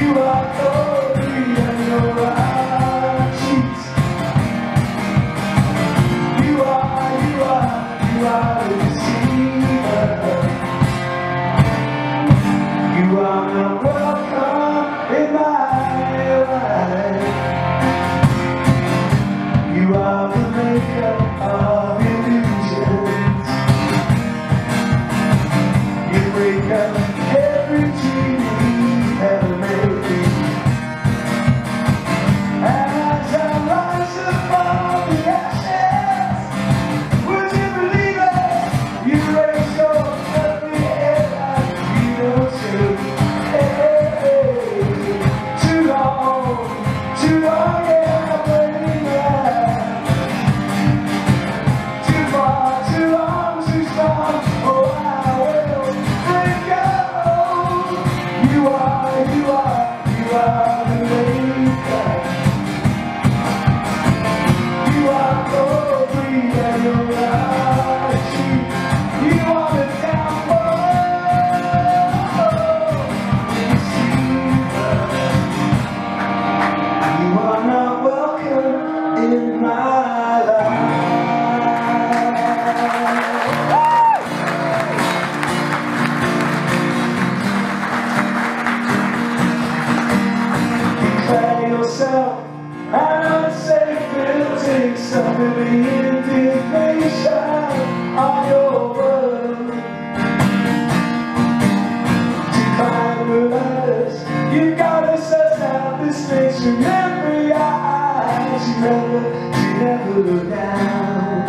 You gotta suss out this face. Remember your eyes. You never look down.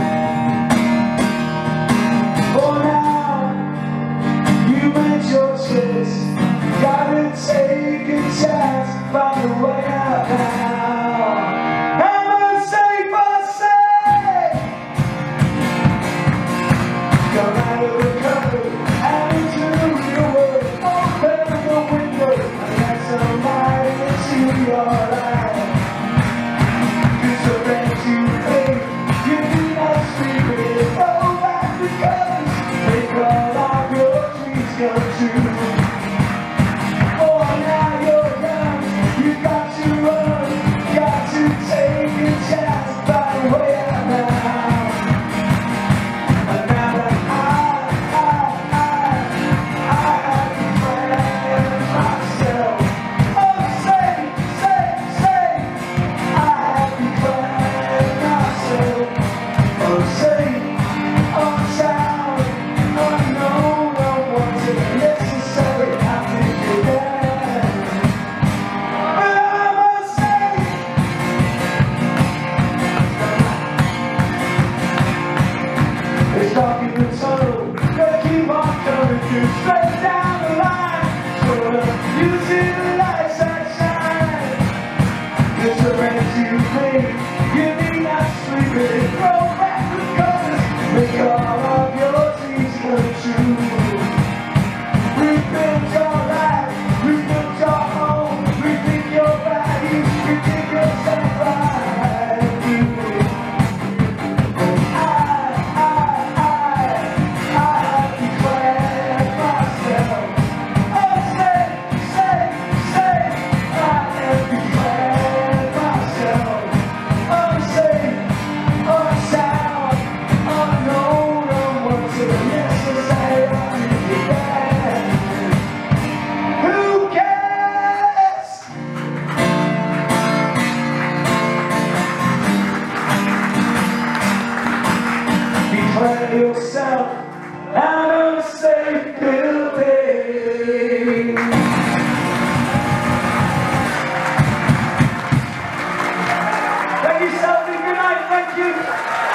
For now, you made your choice. Gotta take a chance, find a way out now. I'm unsafe, unsafe. Come out of the cupboard and into the real world. Open the window and let some light into your life. You surrender to faith, you do not sleep with it. Go back to colors, make all of your dreams come true. Oh, now you're young, you got to run, got to take a chance, find a way out now. And now that I have declared myself unsafe, safe, I have declared myself unsafe, unsound, unknown, unwanted, necessary, I think you're dead. But I'm unsafe. It's dark in the tunnel, gotta keep on coming through, straight down the line. You see the lights that shine. You surrender to me, you need not sleep in it. Go back to colors, make all of your dreams come true. Rebuild your life, rebuild your home, rethink your values, rethink yourself right. I have declared myself unsafe, safe. I have declared myself unsafe, unsound, unknown, unwanted, necessary, unneeded. Who cares? Declare yourself an unsafe building. Thank you, Selby. Good night. Thank you.